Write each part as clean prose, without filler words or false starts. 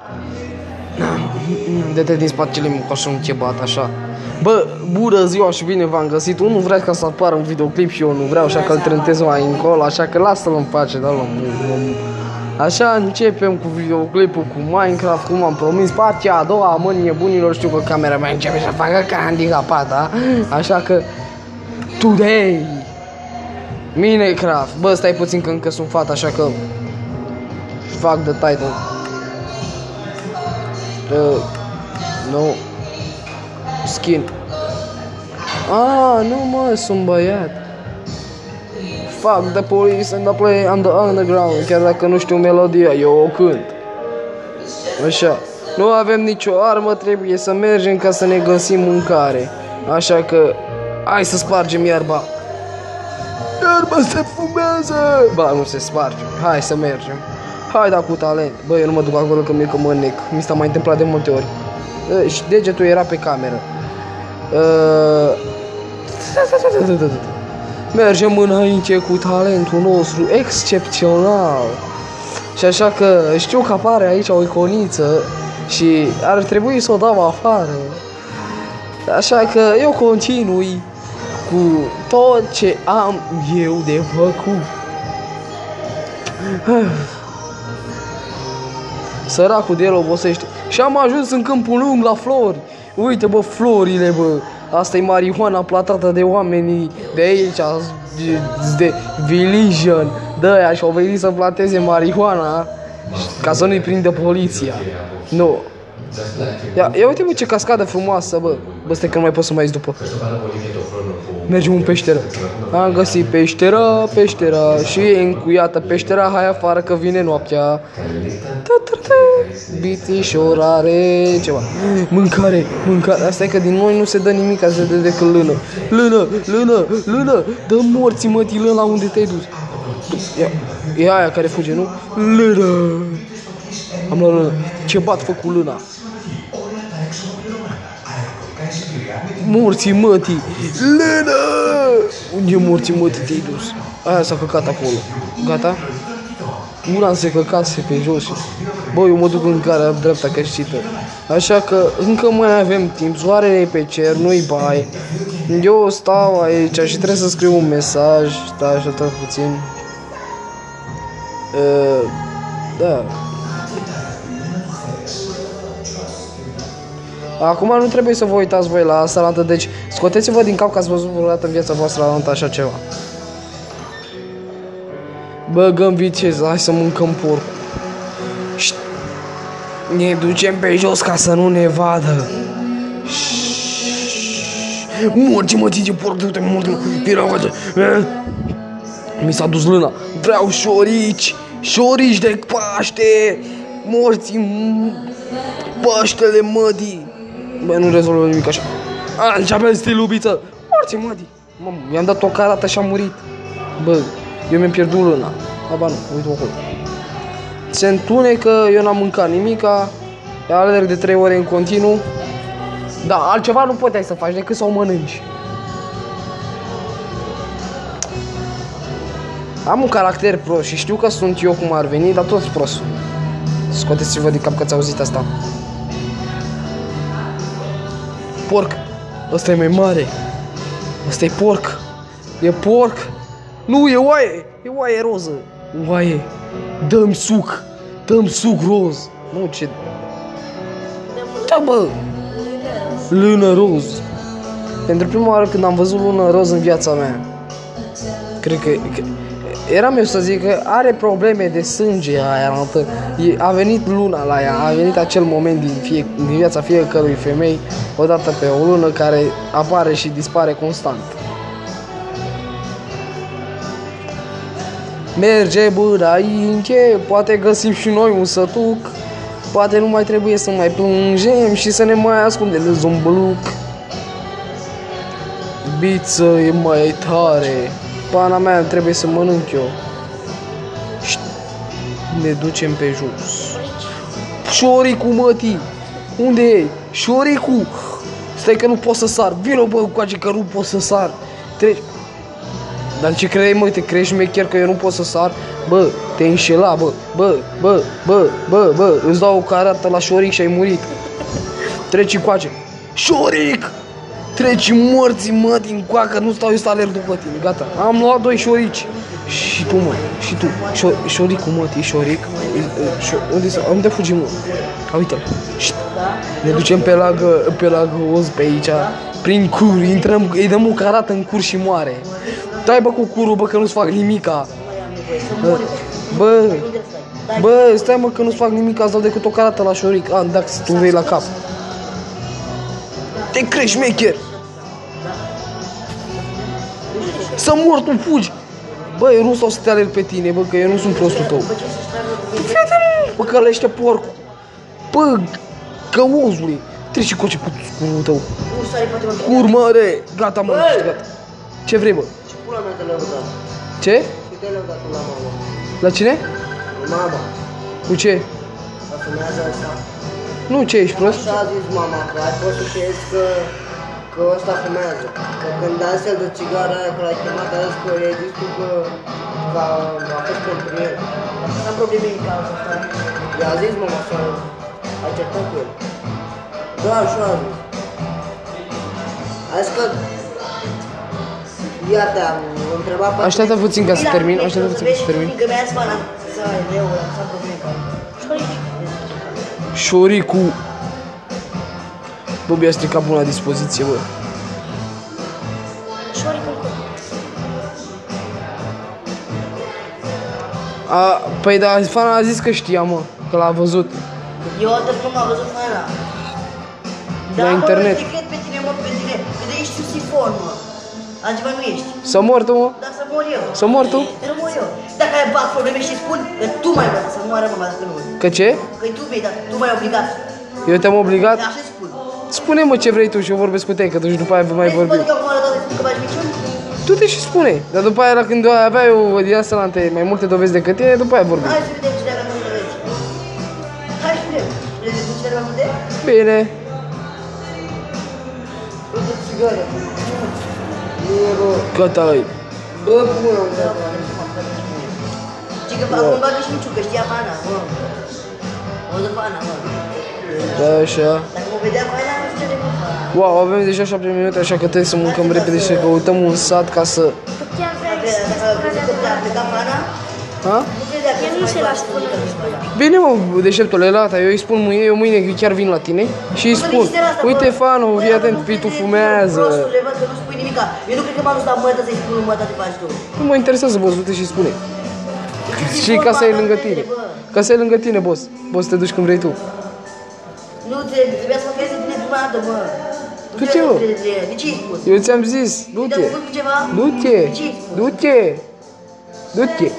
Dă-te din spatele meu, așa un cebat, așa. Bă, bună ziua și bine v-am găsit. Unul vrea ca să apară un videoclip și eu nu vreau, așa că îl trântez mai încolo, așa că lasă-l în pace, da, Așa începem cu videoclipul cu Minecraft, cum am promis. Partea a doua, mă, nebunilor, știu că camera mea începe să facă ca handicapat, da? Așa că today Minecraft. Bă, stai puțin că încă sunt fat, așa că fac the title. No skin. Nu mă, sunt băiat. Fuck the police and the play on the underground. Chiar dacă nu știu melodia, eu o cânt. Așa. Nu avem nicio armă, trebuie să mergem ca să ne găsim mâncare. Așa că hai să spargem iarba. Iarba se fumează. Ba, nu se sparge. Hai să mergem. Hai, da, cu talent. Bă, eu nu mă duc acolo că mă nec. Mi s-a mai întâmplat de multe ori. Și degetul era pe cameră. Mergem înainte cu talentul nostru excepțional. Și așa că știu că apare aici o iconiță și ar trebui să o dau afară. Așa că eu continui cu tot ce am eu de făcut. Săracul de el obosește. Și am ajuns în Câmpul Lung la flori. Uite, bă, florile, bă. Asta e marihuana platată de oamenii de aici, de Villagion, de aia, și au venit să plateze marihuana ca să nu-i prindă poliția. Nu. Ia uite, bă, ce cascadă frumoasă, bă. Bă, stai că nu mai pot să mai ies după. Mergem în peșteră. Am găsit peștera și e încuiată peștera. Hai afară că vine noaptea. Bitișorare, ceva. Mâncare. Asta e că din noi nu se dă nimic, se dă decât lână. Dă morții, mătii, lână, la unde te-ai dus. E aia care fuge, nu? Lână. Am luat lână. Ce bat fă cu lâna? Morții, mătii. Lână. Unde morții, mătii, te-ai dus? Aia s-a căcat acolo. Gata? Una se căcase pe jos. Bă, eu mă duc în gara dreapta căștită. Așa că încă mai avem timp. Soarele e pe cer, nu-i bai. Eu stau aici și trebuie să scriu un mesaj. Stai așa puțin. Da. Acum nu trebuie să vă uitați voi la salată, deci scoteți-vă din cap că ați văzut vreodată în viața voastră la așa ceva. Băgăm viteză, hai să mâncăm porc. Ne ducem pe jos ca să nu ne vadă. Morți, mă, ții porc, du-te, morți, mă, mi s-a dus lâna. Vreau șorici de Paște. Morți, Paștele, mădii. Bă, nu rezolvă nimic așa. Începe stilubiță. Morți, mădii. Mamă, i-am dat o carată și am murit. Bă, eu mi-am pierdut lâna. Aba nu, uite-o acolo. Se întunecă, eu n-am mâncat nimica. Alerg de 3 ore în continuu. Da, altceva nu puteai să faci decât să o mănânci. Am un caracter prost și știu că sunt eu cum ar veni, dar toți prost. Scoateți-vă din cap că ați auzit asta. Porc. Ăsta e mai mare. Ăsta e porc. E porc. Nu, e oaie. E oaie roză. Oaie. Dă-mi suc. Dă-mi suc roz. Nu, ce... Da, bă. Lână roz. Pentru prima oară când am văzut lână roz în viața mea. Cred că... Eram eu să zic că are probleme de sânge aia. A venit luna la ea. A venit acel moment din viața fiecărui femei. Odată pe o lună care apare și dispare constant. Merge, bă, înainte, poate găsim și noi un sătuc. Poate nu mai trebuie să mai plângem și să ne mai ascundem de zombăluc. Biță e mai tare. Pana mea, trebuie să mănânc eu. Ne ducem pe jos. Șoricu, mătii! Unde e? Șoricu! Stai că nu pot să sar. Vino, bă, coace, că nu pot să sar. Treci. Dar ce crezi, mă, te crezi șmecher că eu nu pot să sar? Bă, Te-ai înșelat, bă, îți dau o carată la Șoric și ai murit. Treci încoace. Șoric! Treci morții, mă, din coacă, nu stau eu să alerg după tine, gata. Am luat 2 șorici. Și tu, mă, și tu. Șoricul, mă, e Șoric. Unde fugim, mă? Uite-l. Ne ducem pe la Oz pe aici, prin cur, intrăm, îi dăm o carată în cur și moare. Dai, bă, cu curul, bă, că nu-ți fac nimica. Bă, stai, mă, că nu-ți fac nimica, îți dau decât o carată la Șoric. Dacă tu vei la cap. Te crești șmecher! Să mor, tu fugi! Bă, eu nu stau să te alerg pe tine, bă, că eu nu sunt prostul tău. Fii-te, bă, că lește porcul. Bă, căozule, treci cu ce curul tău. Curmare! Gata, mă, gata. Ce vrei, bă? Ce? La cine? Mama. Cu ce? La femeia asta. Nu, ce ești prost? Așa a zis mama, că ai fost să știți că ăsta fumează. Că când ai astfel de țigară aia, că l-ai chemat, a zis că i-ai zis tu că a fost pentru el. N-am probleme în cauza asta. I-a zis mama să ai certat cu el. Da, așa a zis. A zis că iată, am întrebat pe... Așteaptă puțin ca să termin, așteaptă puțin ca să termin. Că mi-a zis fana să ai leu, să am probleme în cauza. Șoricul. Bă, mi-a stricat bună dispoziție, bă. Șoricul cum? Păi da, Fana a zis că știa, mă, că l-a văzut. Eu atât cum am văzut Fana. La internet. Da, mă, cred pe tine, mă, pe tine. Că de ești un sifon, mă. Altceva nu ești. Să mor tu, mă? Da, să mor eu. Să mor tu? Să mor eu. Dacă ai bag probleme și spun că tu m-ai dat să moară mama dacă nu. Că ce? Că tu mi-ai dat, tu m-ai obligat. Eu te-am obligat? Da, așa spun. Spune-mă ce vrei tu și eu vorbesc cu tine, că tu și după aia mai vorbim. Vrei să că acum arătat că faci minciuni? Tu te și spune. Dar după aia, când avea eu din asta mai multe dovezi decât tine, după aia vorbim. Hai să vedem cine avea mai multe dovezi. Hai să vedem. Vrei să cine avea mai multe? Bine. Uite țigară. Nu e, bă. Gata, ai. Bă, bună, bă. Ce că acum bagă și Miciu, că știa Fana, bă. O de Fana, bă. Da, așa. Dacă mă vedea Fana, nu știu ce de cu Fana. Wow, avem deja 7 minute, așa că trebuie să mâncăm repede și să căutăm un sat ca să... Tu chiar vrei să Dacă vezi că a plecat Fana, Ha? nu credea că El nu se lasă până nu spune. Bine, mă, deșteptule, lata, eu îi spun mâine, eu mâine chiar vin la tine și îi spun, uite, Fano, fii atent, tu fumează. Prostule, văd că nu spui nimica. Eu nu cred că m-am dus la mătă să-i spun mătă te faci tu. Nu mă interesează, boss, du-te și spune. Și ca să ai lângă tine. Ca să ai lângă tine, boss. Boss, te duci când vrei tu. Nu, trebuia să mă crezi de tine prima dată, bă. Du-te, mă. De ce ai spus? Eu ți-am zis, du-te. Te-am făcut cu ceva? Du-te. De ce ai spus? Du-te. Du-te.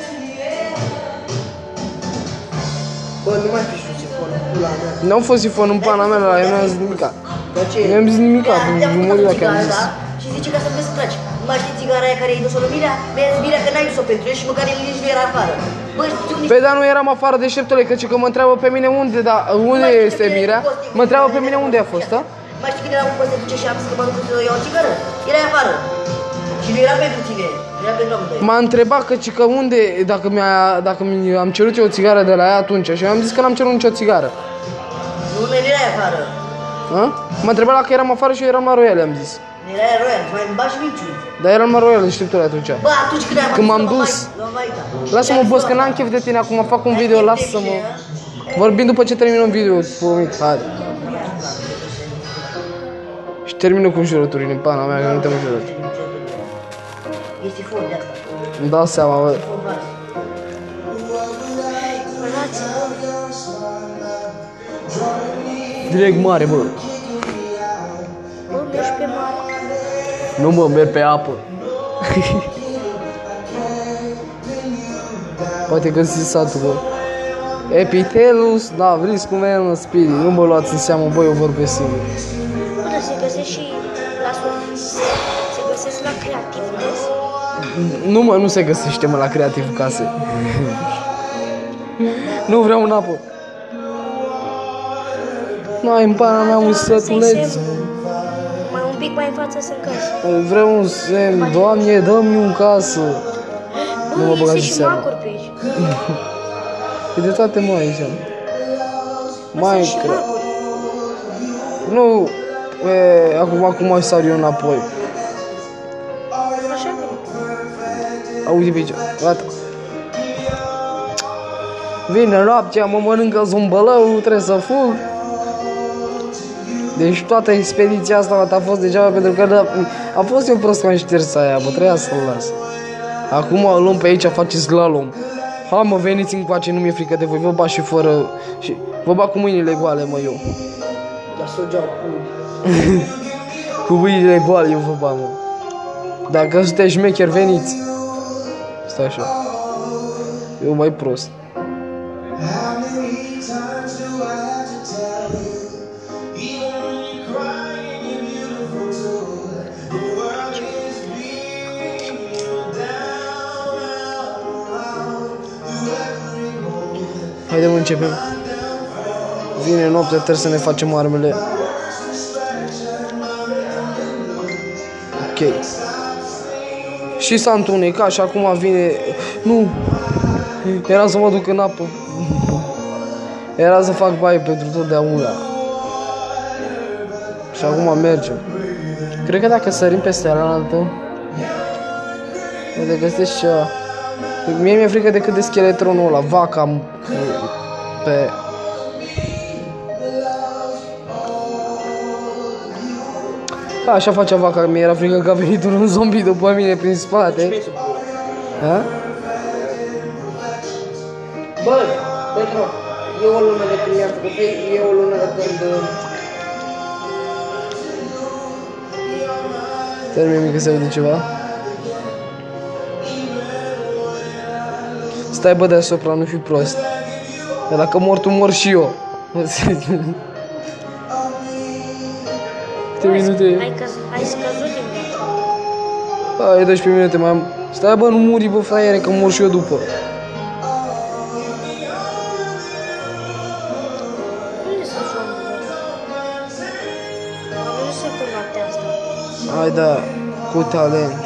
Bă, nu mai fi șuțifon, pula mea. N-am fost sifon în pana mea, la eu n-am zis nimica. Dar ce? Nu am zis nimica, Te-am nu făcut mori o dacă am țigară, zis. da? Și zice că să-mi să tragi. Nu mai știi țigara aia care i-ai dus-o lui Mirea? Mi-a zis Mirea că n-ai dus-o pentru el și măcar el nici nu era afară. Bă, știu nici... Păi dar nu eram afară deșteptule, că mă întreabă pe mine unde, da, unde este Mirea? Mă întreabă pe mine unde a fost, da? Mai știi când eram cu post de duce și am zis că mă duc să iau o țigară? Erai afară. Și nu era pentru tine, era pentru amândoi. M-a întrebat că unde, dacă am cerut eu o țigară de la ea atunci și eu am zis că n-am cerut nicio țigară. Nu, nu erai afară. A? M-a întrebat dacă eram afară și eu eram la Royal, am zis. Nu erai Royal, mai îmi bagi minciuni. Dar eram la Royal, deșteptule atunci. Bă, atunci Când m-am dus. Lasă-mă, boss, că n-am chef de tine, acum fac un video, lasă-mă. Vorbim după ce terminăm video, promit, hai. Și termină cu înjurăturile în pana mea, că nu te-am înjurat. Este fond de asta. Îmi dau seama, bă. Fond vas. Direct mare, bă. Bă, mergi pe mare. Nu mă, merg pe apă. Poate găsi satul, bă. Epitelus, da, vriți cum e în spirit. Nu mă luați în seamă, bă, eu vorbesc singur. Bă, dar se găsește și la se găsesc la creativ, vezi? Nu mă, nu se găsește, mă, la creativ case. Nu vreau în apă. N-ai în pana mea un sătuleț. Mai un pic mai în față să încăși. Vreau un semn, Doamne, dă-mi un casă. Nu mă Bă, băgați iese în și seamă. macuri pe aici. E de toate mai aici. Mai și Minecraft. maguri. Nu, acum sar eu înapoi. Așa bine. Auzi pe aici, gata. Vine noaptea, mă mănâncă zumbălău, trebuie să fug. Deci toată expediția asta a fost degeaba pentru că a fost eu prost cu ștersa aia, bă, trebuia să-l las. Acum o luăm pe aici, face slalom. Ha, mă, veniți încoace, nu mi-e frică de voi, vă bat și fără... Și vă bat cu mâinile goale, mă, eu. Dar sogeau pui. Cu mâinile goale eu vă bat, mă. Dacă sunteți șmecher, veniți. Stai așa. Eu mai prost. Haidem, începem. Vine noaptea, trebuie să ne facem armele. Ok. Și s-a întunecat și acum vine... Nu! Era să mă duc în apă. Era să fac baie pentru totdeauna. Și acum mergem. Cred că dacă sărim peste alaltă, o de găsesc ceva. Mie mi-e frică decât de scheletronul ăla, vaca pe... Așa face vaca, mi-era frică că a venit un zombie după mine prin spate. Ha? Bă, Petro, e o lună de când mi-am făcut, e o lună de când... Termin că se aude ceva. Stai, bă, deasupra, nu fi prost. Dar dacă mor tu, mor și eu. Câte minute? Ai scăzut din viață. Ai 12 minute mai am. Stai, bă, nu muri, bă, fraiere, că mor și eu după. Unde sunt zombii? Am văzut să-i pe noaptea asta. Hai, da, cu talent.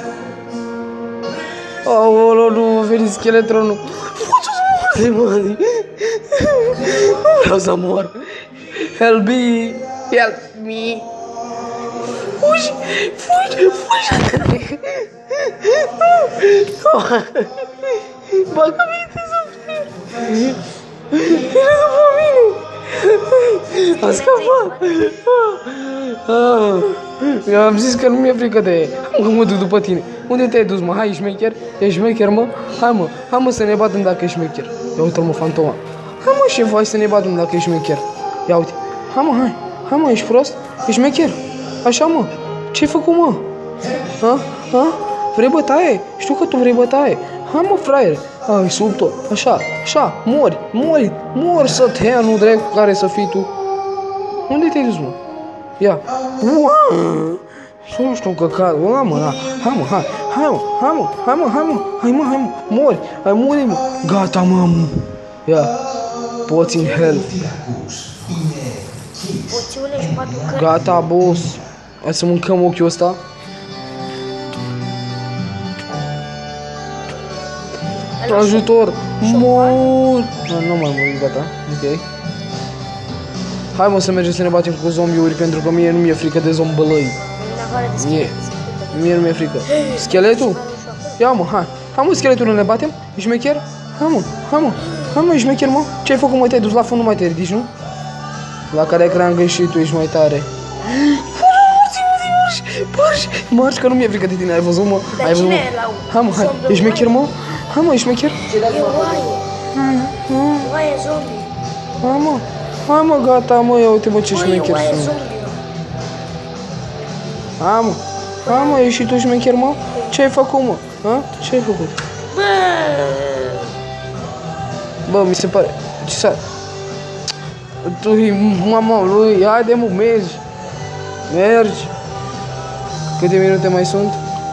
Aolo, nu, a venit scheletronul. Fugi, mă, nu vreau să mor. Help me, help me. Fugi, fugi, fugi. Bagă-mi-te să fie. Vine după mine. A scăpat. Mi-am zis că nu mi-e frică de... Că mă duc după tine. Unde te-ai dus, mă? Hai, ești șmecher? Ești șmecher, mă? Hai, mă, să ne batem dacă ești șmecher. Ia uite-l, mă, fantoma. Hai, mă, șef, hai să ne batem dacă ești șmecher. Ia uite. Hai, mă, hai. Hai, mă, ești prost? Ești șmecher? Așa, mă. Ce-ai făcut, mă? Ha? Ha? Vrei bătaie? Știu că tu vrei bătaie. Hai, mă, fraiere. Hai, sub-tot. Așa, așa. Mori, mori, mori să te ia, nu drept cu care să fii tu. Unde te-ai dus, mă? Ia. Nu știu căcat. Hai, mă, da. Hai, mă, hai. Hai, mă, hai, mă, hai, mă, hai, mă. Hai, mă, hai, mă. Mori. Hai, mori, mă. Gata, mă. Ia. Poți în hell. Poțiune și patru cărți. Gata, boss. Hai să mâncăm ochiul ăsta. Ajutor! Mor! Nu mai mor, gata. Ok. Hai, mă, să mergem să ne batem cu zombiuri, pentru că mie nu mi-e frică de zombălăi. În afară de Mie, scheleți. mie nu mi-e frică. Scheletul? Ia, mă, hai. Hai, mă, scheletul, ne batem? Ești șmecher? Hai, mă, hai, mă. Hai, mă, ești șmecher, mă? Ce-ai făcut, mă? Te-ai dus la fund, nu mai te ridici, nu? La care ai cream greșit, tu ești mai tare. Marș, că nu mi-e frică de tine, ai văzut, mă? Dar Ai văzut, cine mă? e la Hai, mă, hai. zombie? Ești șmecher, mă? Hai, mă, ești șmecher? E oaie. Oaie zombie. Hai, mă. Hai, mă, gata, mă, ia uite, mă, ce șmecher Oaie sunt. zombie. Hai, mă. Hai, mă, ești și tu șmecher, mă? Ce ai făcut, mă? Ha? Ce ai făcut? Bă! Bă, mi se pare... Ce s-a... Tu, mama lui, haide, mă, mergi. Mergi. Câte minute mai sunt?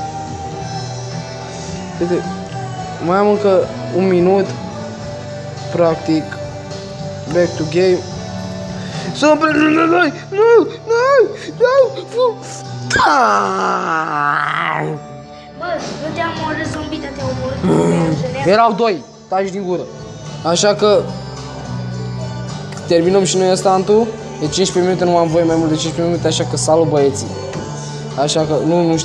Câte... Mai am încă un minut. Practic. Back to game. Să nu, Bă, nu te-am omorât zombie, dar te-am omorât. Erau doi. taci din gură. Așa că terminăm și noi standul. De 15 minute, nu am voie mai mult de 15 minute, așa că salut băieții. Așa că nu știu.